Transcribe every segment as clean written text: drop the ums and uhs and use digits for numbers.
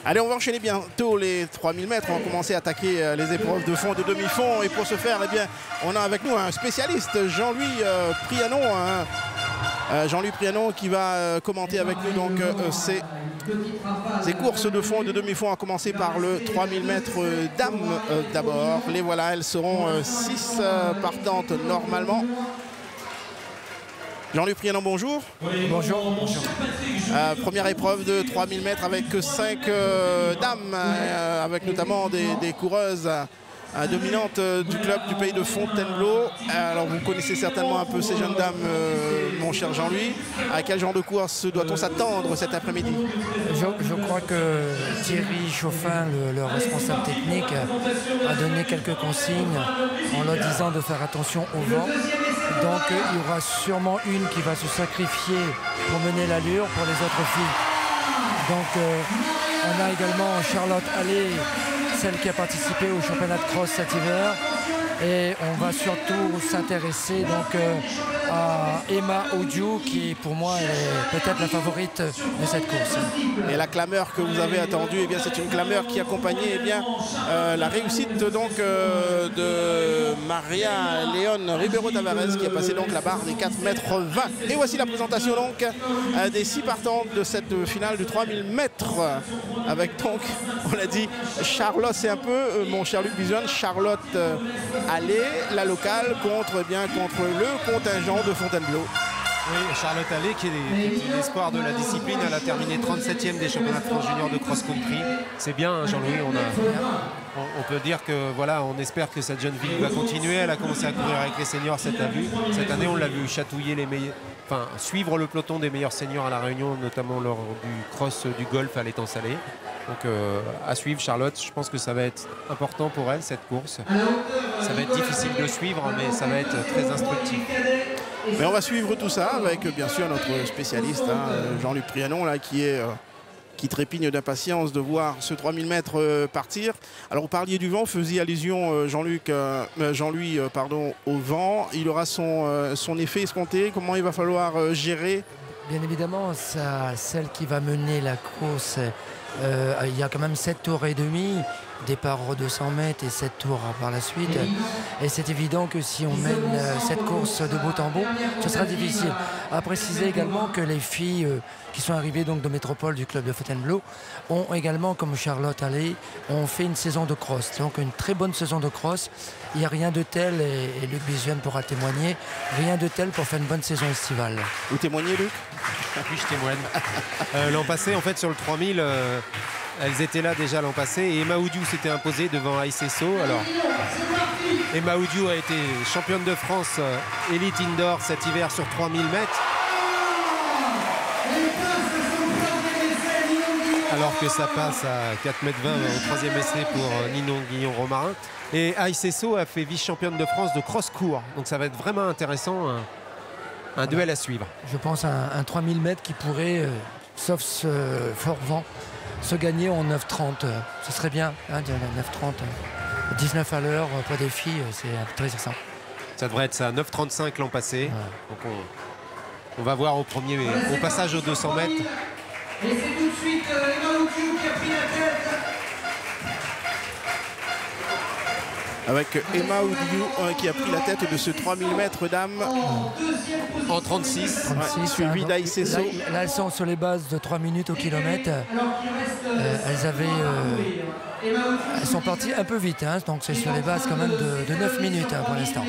Allez, on va enchaîner bientôt les 3000 mètres. On va commencer à attaquer les épreuves de fond, de demi-fond. Et pour ce faire, eh bien, on a avec nous un spécialiste, Jean-Louis Prianon. Jean-Louis Prianon qui va commenter avec nous donc ces courses de fond et de demi-fond, à commencer par le 3000 mètres dames d'abord. Les voilà, elles seront 6 partantes normalement. Jean-Louis Prianon, bonjour. Oui, bonjour. Bonjour. Première épreuve de 3000 mètres avec 5 dames, avec notamment des coureuses dominantes du club du pays de Fontainebleau. Alors vous connaissez certainement un peu ces jeunes dames, mon cher Jean-Louis. À quel genre de course doit-on s'attendre cet après-midi? Je crois que Thierry Chauffin, le responsable technique, a donné quelques consignes en leur disant de faire attention au vent. Donc il y aura sûrement une qui va se sacrifier pour mener l'allure pour les autres filles. Donc on a également Charlotte Allais, celle qui a participé au championnat de cross cet hiver. Et on va surtout s'intéresser donc à Emma Odiou, qui pour moi est peut-être la favorite de cette course. Et la clameur que vous avez attendue, eh bien c'est une clameur qui accompagnait eh bien, la réussite donc de Maria Léon Ribeiro Tavares, qui a passé donc la barre des 4,20 m. Et voici la présentation donc des 6 partantes de cette finale du 3000 mètres, avec donc, on l'a dit, Charlotte, c'est un peu mon cher Luc Bizuane, Charlotte Allais, la locale, contre le contingent de Fontainebleau. Oui, Charlotte Allais qui est l'espoir de la discipline. Elle a terminé 37e des championnats de France junior de cross-country. C'est bien, hein, Jean-Louis. On peut dire que voilà, on espère que cette jeune fille va continuer. Elle a commencé à courir avec les seniors cette année. On l'a vu chatouiller les meilleurs, enfin suivre le peloton des meilleurs seniors à La Réunion, notamment lors du cross du golf à l'étang Salé. Donc à suivre Charlotte, je pense que ça va être important pour elle cette course. Ça va être difficile de suivre, mais ça va être très instructif. Mais on va suivre tout ça avec bien sûr notre spécialiste, hein, Jean-Luc Prianon, là, qui trépigne d'impatience de voir ce 3000 mètres partir. Alors vous parliez du vent, vous faisiez allusion Jean-Louis au vent. Il aura son effet escompté. Comment il va falloir gérer? Bien évidemment, celle qui va mener la course, il y a quand même 7 tours et demi, départ aux 200 mètres et 7 tours par la suite. Et c'est évident que si on mène cette course de bout en bout, ce sera difficile. À préciser également que les filles qui sont arrivées donc de métropole du club de Fontainebleau ont également, comme Charlotte Allais, ont fait une saison de cross. Donc une très bonne saison de cross. Il n'y a rien de tel, et Luc Bizuane pourra témoigner, rien de tel pour faire une bonne saison estivale. Vous témoignez, Luc? Oui, je témoigne. L'an passé, en fait, sur le 3000, elles étaient là déjà l'an passé. Et Emma Odiou s'était imposée devant Aïssesso. Alors, Emma Odiou a été championne de France élite indoor cet hiver sur 3000 mètres. Alors que ça passe à 4,20 m au 3e essai pour Ninon Guillon-Romarin. Et Aïssesso a fait vice-championne de France de cross-court. Donc ça va être vraiment intéressant, un duel à suivre. Je pense à un 3000 mètres qui pourrait, sauf ce fort vent, se gagner en 9,30. Ce serait bien, hein, 9,30. 19 à l'heure pour des filles, c'est intéressant. Ça devrait être ça, 9,35 l'an passé. Ouais. Donc on va voir au passage aux 200 mètres. Et c'est tout de suite Emma Odiou qui a pris la tête. Avec Emma Odiou qui a pris la tête de ce 3000 mètres dames en 36, suivi d'Aïssesso. Là, elles sont sur les bases de 3 minutes au kilomètre. Elles sont parties un peu vite, hein, donc c'est sur les bases quand même de 9 minutes pour l'instant.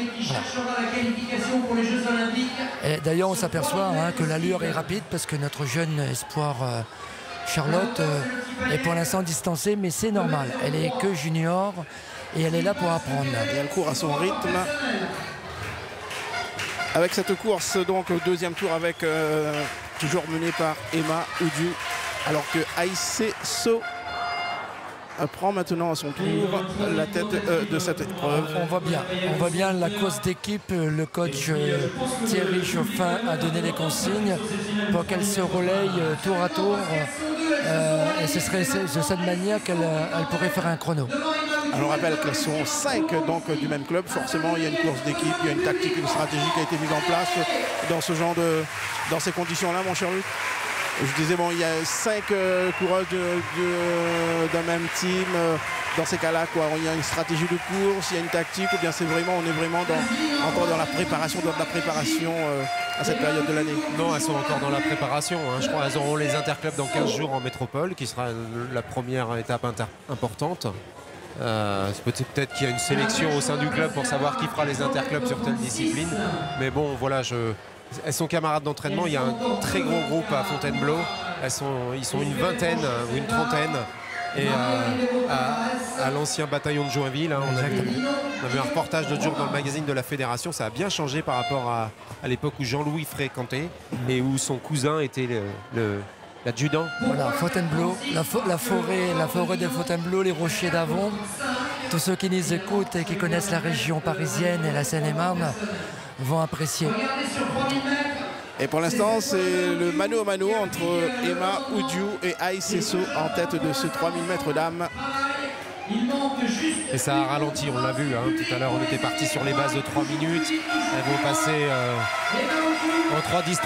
Voilà. D'ailleurs, on s'aperçoit que l'allure est rapide parce que notre jeune espoir Charlotte est pour l'instant distancée, mais c'est normal. Elle est que junior. Et elle est là pour apprendre. Et elle court à son rythme. Avec cette course, donc au deuxième tour, avec toujours menée par Emma Odiou, alors que Aïssesso prend maintenant à son tour la tête de cette épreuve. On voit bien la course d'équipe. Le coach Thierry Chauffin a donné les consignes pour qu'elle se relaye tour à tour. Et ce serait de cette manière qu'elle pourrait faire un chrono. Alors on rappelle qu'elles sont 5 donc, du même club. Forcément, il y a une course d'équipe, il y a une tactique, une stratégie qui a été mise en place dans ces conditions-là, mon cher Luc. Je disais, bon, il y a 5 coureurs d'un même team. Dans ces cas-là, il y a une stratégie de course, il y a une tactique, ou bien on est vraiment encore dans la préparation, à cette période de l'année? Non, elles sont encore dans la préparation. Hein. Je crois qu'elles auront les interclubs dans 15 jours en métropole, qui sera la première étape importante. Peut-être qu'il y a une sélection au sein du club pour savoir qui fera les interclubs sur telle discipline. Mais bon, voilà, elles sont camarades d'entraînement. Il y a un très gros groupe à Fontainebleau. Ils sont une vingtaine ou une trentaine. Et à l'ancien bataillon de Joinville, hein, on a vu un reportage de jour dans le magazine de la Fédération. Ça a bien changé par rapport à l'époque où Jean-Louis fréquentait et où son cousin était l'adjudant. Voilà, Fontainebleau, la forêt de Fontainebleau, les rochers d'Avon. Tous ceux qui nous écoutent et qui connaissent la région parisienne et la Seine-et-Marne vont apprécier. Et pour l'instant, c'est le mano à mano entre Emma Oudiou et Aïssesso en tête de ce 3000 mètres dames. Et ça a ralenti, on l'a vu. Hein. Tout à l'heure, on était parti sur les bases de 3 minutes. Elles vont passer en 3-10, 3-15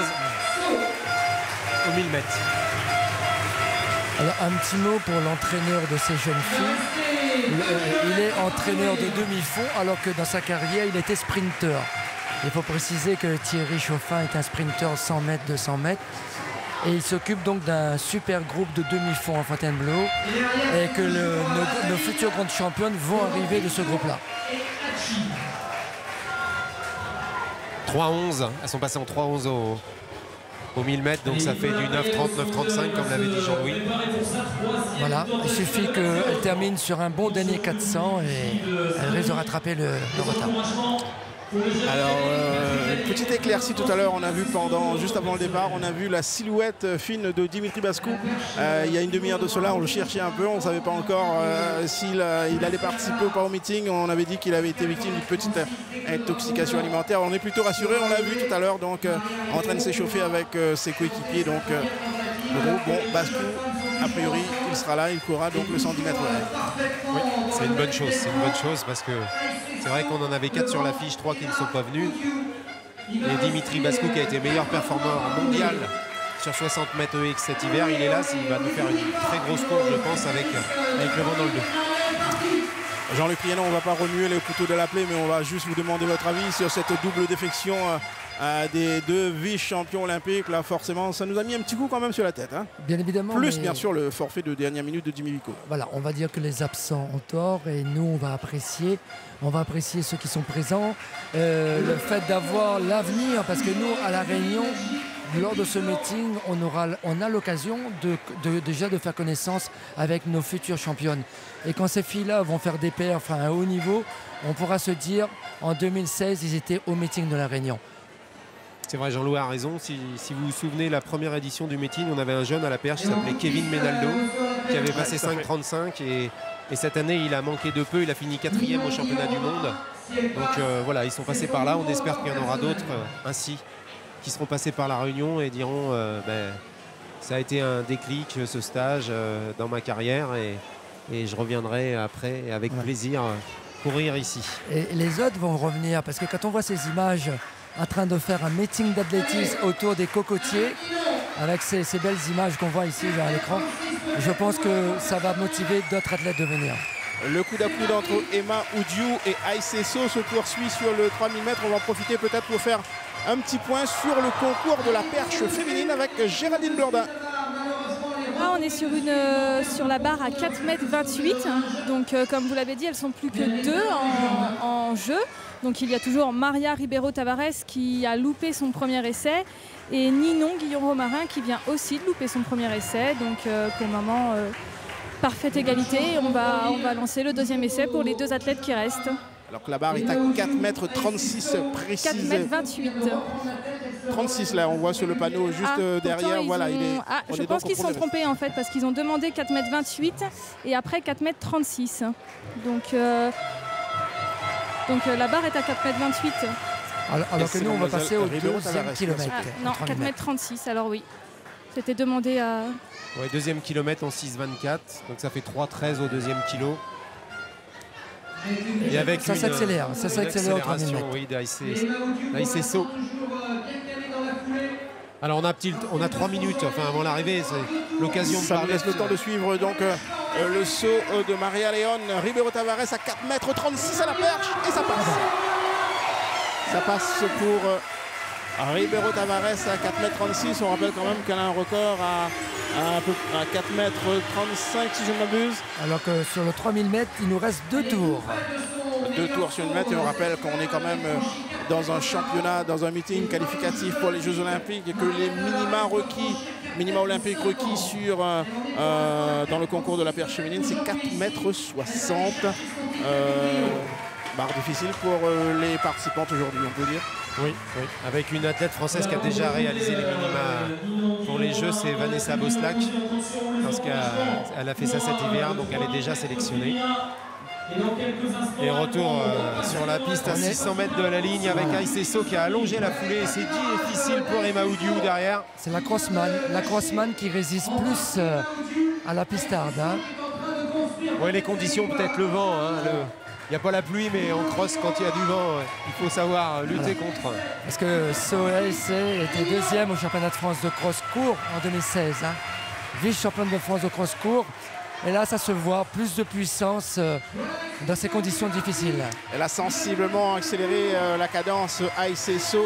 au 1000 mètres. Alors, un petit mot pour l'entraîneur de ces jeunes filles. Il est entraîneur de demi-fond alors que dans sa carrière, il était sprinter. Il faut préciser que Thierry Chauffin est un sprinter 100 mètres, 200 mètres. Et il s'occupe donc d'un super groupe de demi-fond à Fontainebleau. Et que nos futures grandes championnes vont arriver de ce groupe-là. 3-11, elles sont passées en 3-11 au 1000 mètres, donc ça fait du 9-30, 9-35 comme l'avait dit Jean-Louis. Voilà, il suffit qu'elle termine sur un bon dernier 400 et elle risque de rattraper le retard. Alors, petite éclaircie tout à l'heure, on a vu juste avant le départ, on a vu la silhouette fine de Dimitri Bascou. Il y a une demi-heure de cela, on le cherchait un peu, on ne savait pas encore s'il allait participer ou pas au meeting. On avait dit qu'il avait été victime d'une petite intoxication alimentaire. On est plutôt rassuré, on l'a vu tout à l'heure, donc en train de s'échauffer avec ses coéquipiers. Donc, Bascou, a priori, il sera là, il courra donc le 110 mètres. Oui, c'est une bonne chose, parce que c'est vrai qu'on en avait 4 sur l'affiche, 3 qui ne sont pas venus. Et Dimitri Bascou, qui a été meilleur performeur mondial sur 60 mètres EX cet hiver, il est là, il va nous faire une très grosse course, je pense, avec le vent dans le dos. Jean-Luc Prienon, on ne va pas remuer les couteaux de la plaie, mais on va juste vous demander votre avis sur cette double défection des deux vice-champions olympiques. Là, forcément, ça nous a mis un petit coup quand même sur la tête. Hein. Bien évidemment. Plus, bien sûr, le forfait de dernière minute de Jimmy Vico. Voilà, on va dire que les absents ont tort et nous, on va apprécier ceux qui sont présents. Le fait d'avoir l'avenir, parce que nous, à La Réunion, lors de ce meeting, on a l'occasion déjà de faire connaissance avec nos futures championnes. Et quand ces filles-là vont faire des perfs à un haut niveau, on pourra se dire, en 2016, ils étaient au meeting de La Réunion. C'est vrai, Jean-Louis a raison. Si vous vous souvenez, la première édition du meeting, on avait un jeune à la perche qui s'appelait Kevin Menaldo, qui avait passé 5,35 et cette année, il a manqué de peu. Il a fini 4e au championnat du monde. Donc voilà, ils sont passés par là. On espère qu'il y en aura d'autres ainsi qui seront passés par La Réunion et diront ça a été un déclic, ce stage dans ma carrière et je reviendrai après avec plaisir courir ici. Et les autres vont revenir parce que quand on voit ces images en train de faire un meeting d'athlétisme autour des cocotiers avec ces belles images qu'on voit ici à l'écran, je pense que ça va motiver d'autres athlètes de venir. Le coup d'appoint entre Emma Oudiou et Aïssesso se poursuit sur le 3000 mètres. On va en profiter peut-être pour faire un petit point sur le concours de la perche féminine avec Géraldine Blordin. On est sur la barre à 4,28 m. Donc comme vous l'avez dit, elles sont plus que 2 en jeu. Donc il y a toujours Maria Ribeiro Tavares qui a loupé son premier essai et Ninon Guillaume-Romarin qui vient aussi de louper son premier essai. Donc pour le moment, parfaite égalité. On va lancer le deuxième essai pour les deux athlètes qui restent. Alors que la barre est à 4,36 m précise. 4,28 m. 36 là, on voit sur le panneau juste derrière. Voilà, je pense qu'ils sont trompés en fait parce qu'ils ont demandé 4,28 m et après 4,36 m. Donc la barre est à 4,28 m. Alors que nous, on va passer au deuxième kilomètre. Non, 4,36 m, alors oui. C'était demandé à... Ouais, deuxième kilomètre en 6,24. Donc ça fait 3,13 au deuxième kilo. Et avec ça s'accélère au 3000 mètres. Oui, d'Aïssesso. Alors on a 3 minutes enfin, avant l'arrivée, c'est l'occasion de Ça nous parler. laisse le temps de suivre donc le saut de Maria León Ribeiro Tavares à 4,36 m à la perche et ça passe. Ça passe pour Ribeiro Tavares à 4,36 m. On rappelle quand même qu'elle a un record à 4,35 m si je ne m'abuse. Alors que sur le 3000 mètres, il nous reste 2 tours. 2 tours sur une mètre et on rappelle qu'on est quand même dans un championnat, dans un meeting qualificatif pour les Jeux Olympiques et que les minima olympiques requis dans le concours de la perche féminine, c'est 4,60 m. Barre difficile pour les participantes aujourd'hui, on peut dire. Oui, avec une athlète française qui a déjà réalisé les minima pour les Jeux, c'est Vanessa Boslac, parce qu'elle a fait ça cet hiver, donc elle est déjà sélectionnée. Et retour sur la piste à 600 mètres de la ligne avec Aiseso qui a allongé la foulée et c'est difficile pour Emma Oudiou derrière. C'est la crossman qui résiste plus à la pistarde. Hein. Ouais, les conditions, peut-être le vent. Il n'y a pas la pluie, mais en cross, quand il y a du vent, il faut savoir lutter contre. Parce que Soac était deuxième au championnat de France de cross court en 2016. Hein. Vice-championne de France de cross court. Et là, ça se voit, plus de puissance dans ces conditions difficiles. Elle a sensiblement accéléré la cadence Aiseso.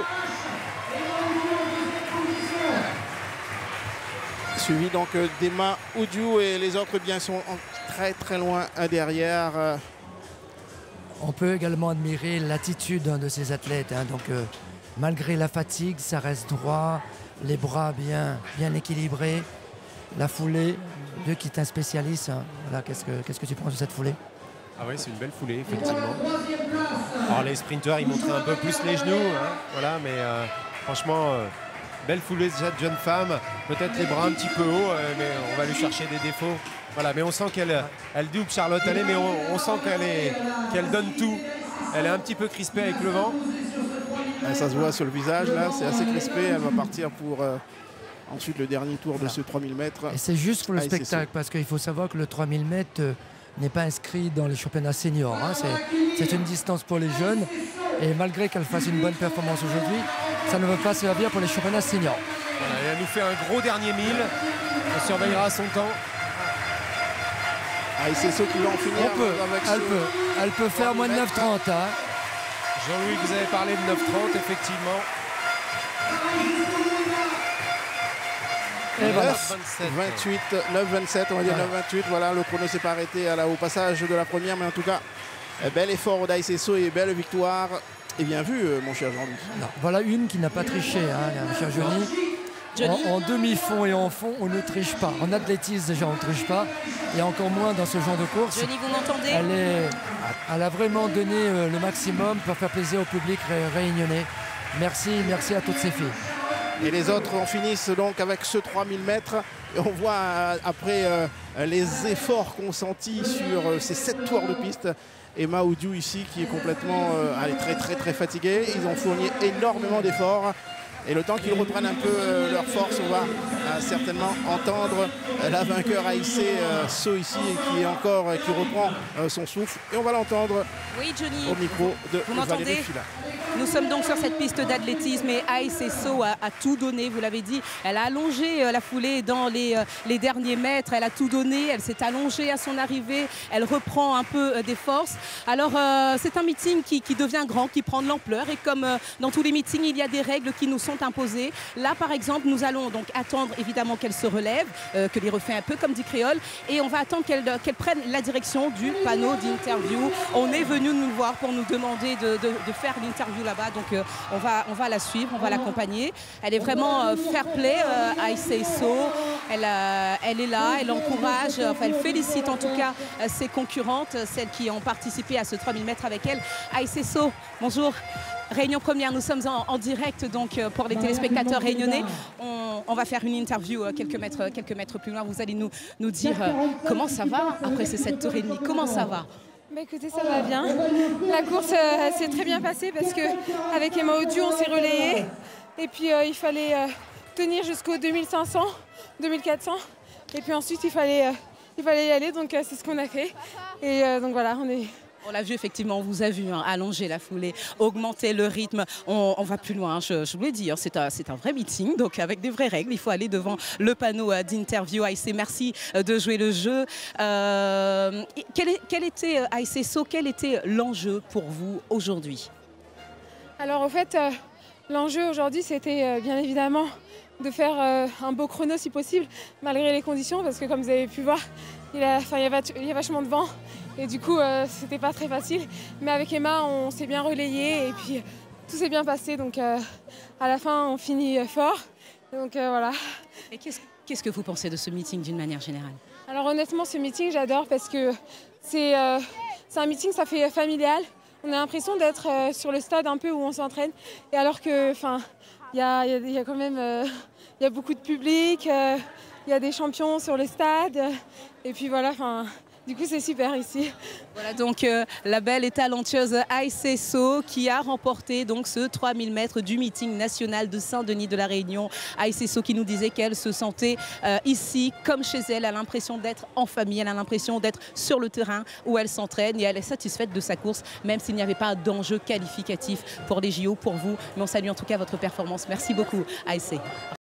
Suivi donc d'Emma Oudiou et les autres bien sont très très loin derrière. On peut également admirer l'attitude de ces athlètes. Hein. Donc, malgré la fatigue, ça reste droit, les bras bien équilibrés, la foulée. Dieu qui est un spécialiste. Hein. Voilà, qu'est-ce que tu penses de cette foulée? Ah oui, c'est une belle foulée, effectivement. Alors les sprinteurs, ils montraient un peu plus les genoux, hein, voilà, mais franchement, belle foulée déjà de jeune femme. Peut-être les bras un petit peu hauts, mais on va lui chercher des défauts. Voilà, mais on sent qu'elle double Charlotte Allais, mais on sent qu'elle donne tout. Elle est un petit peu crispée avec le vent. Ça se voit sur le visage, là, c'est assez crispé. Elle va partir pour ensuite le dernier tour de ce 3000 mètres. Et c'est juste pour le spectacle, parce qu'il faut savoir que le 3000 mètres n'est pas inscrit dans les championnats seniors. Hein. C'est une distance pour les jeunes. Et malgré qu'elle fasse une bonne performance aujourd'hui, ça ne veut pas servir pour les championnats seniors. Voilà, et elle nous fait un gros dernier 1000. On surveillera son temps. C'est ceux qui vont en finir. Elle peut faire moins de 9,30. Hein. Jean-Louis, vous avez parlé de 9,30, effectivement. Et voilà. 9,27, on va dire 9,28. Voilà, le chrono s'est pas arrêté au passage de la première, mais en tout cas, bel effort d'Aiseso et belle victoire. Et bien vu, mon cher Jean-Louis. Voilà une qui n'a pas triché, hein, mon cher Johnny. En demi-fond et en fond, on ne triche pas. En athlétisme, déjà, on ne triche pas. Et encore moins dans ce genre de course. Johnny, vous m'entendez? Elle a vraiment donné le maximum pour faire plaisir au public réunionnais. Merci à toutes ces filles. Et les autres en finissent donc avec ce 3000 mètres. Et on voit après les efforts consentis sur ces 7 tours de piste. Emma Oudiou ici qui est complètement très fatiguée. Ils ont fourni énormément d'efforts. Et le temps qu'ils reprennent un peu leur force, on va certainement entendre la vainqueur Aiseso ici qui reprend son souffle. Et on va l'entendre au micro de Valérie Fila. Nous sommes donc sur cette piste d'athlétisme et Aiseso a tout donné, vous l'avez dit. Elle a allongé la foulée dans les derniers mètres, elle a tout donné, elle s'est allongée à son arrivée, elle reprend un peu des forces. Alors c'est un meeting qui devient grand, qui prend de l'ampleur et comme dans tous les meetings, il y a des règles qui nous sont imposées. Là par exemple, nous allons donc attendre évidemment qu'elle se relève, que les refait un peu comme dit Créole et on va attendre qu'elle prenne la direction du panneau d'interview. On est venu nous voir pour nous demander de faire l'interview là-bas, donc on va la suivre, on va l'accompagner. Elle est vraiment fair play, Aiseso. Elle est là, elle encourage, elle félicite en tout cas ses concurrentes, celles qui ont participé à ce 3000 mètres avec elle. Aiseso, bonjour. Réunion première, nous sommes en direct donc pour les téléspectateurs réunionnais. On va faire une interview quelques mètres plus loin. Vous allez nous dire comment ça va après ces 7 tours et demi. Comment ça va? Bah écoutez, ça va bien. La course s'est très bien passée parce qu'avec Emma Oudiou, on s'est relayé. Et puis il fallait tenir jusqu'au 2500, 2400. Et puis ensuite, il fallait y aller. Donc c'est ce qu'on a fait. Et donc voilà, On l'a vu effectivement, on vous a vu allonger la foulée, augmenter le rythme. On va plus loin, je vous l'ai dit, c'est un vrai meeting, donc avec des vraies règles. Il faut aller devant le panneau d'interview. ASC, merci de jouer le jeu. Quel était, ASC Sceaux, quel était l'enjeu pour vous aujourd'hui? Alors en fait, l'enjeu aujourd'hui, c'était bien évidemment de faire un beau chrono si possible, malgré les conditions, parce que comme vous avez pu voir, il y a vachement de vent, et du coup, c'était pas très facile. Mais avec Emma, on s'est bien relayé, et puis tout s'est bien passé, donc à la fin, on finit fort. Donc voilà. Et qu'est-ce que vous pensez de ce meeting d'une manière générale? Alors honnêtement, ce meeting, j'adore, parce que c'est un meeting, ça fait familial. On a l'impression d'être sur le stade un peu où on s'entraîne, et alors que, il y a quand même il y a beaucoup de public, il y a des champions sur le stade, et puis voilà, du coup c'est super ici. Voilà donc la belle et talentueuse ASC Sceaux qui a remporté donc ce 3000 mètres du meeting national de Saint-Denis de la Réunion. ASC Sceaux qui nous disait qu'elle se sentait ici comme chez elle, elle a l'impression d'être en famille, elle a l'impression d'être sur le terrain où elle s'entraîne et elle est satisfaite de sa course, même s'il n'y avait pas d'enjeu qualificatif pour les JO pour vous. Mais on salue en tout cas votre performance. Merci beaucoup ASC.